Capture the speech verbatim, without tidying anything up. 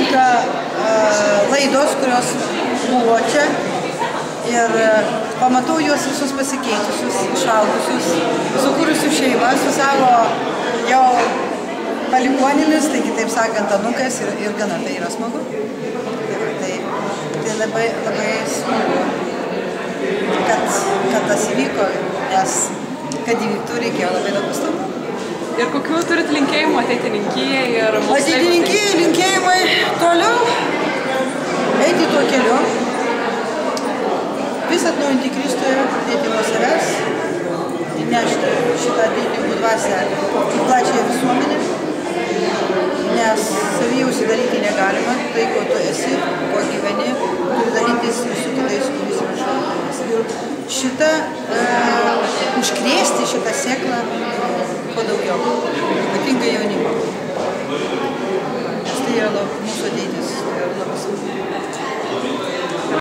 patinka laidos, kurios buvo čia ir pamatau juos visus pasikeitusius, išaugusius, sukūrusius šeimą su savo jau palikuonimis, tai kitaip sakant, anūkais ir, ir gana tai yra smagu. Tai, tai labai, labai smagu, kad, kad tas įvyko, nes kad įvyktų reikėjo labai daug pastangų. Ir kokių turit linkėjimų ateitininkijai ir moksleivių? Ateitininkijai linkėjimai toliau eiti tuo keliu, vis atnaujinti Kristuje, dėti nuo savęs, įnešti šitą dėtingų dvasią į plačią visuomenę, nes savyje užsidaryti negalima, tai ko tu esi, ko gyveni, turi dalytis ir su kitais, kuris yra šaltinis. Ir šitą, e, užkrėsti šitą sėklą kuo daugiau, ypatingai jaunimo. Nes tai yra mūsų ateitis, tai yra labai svarbu.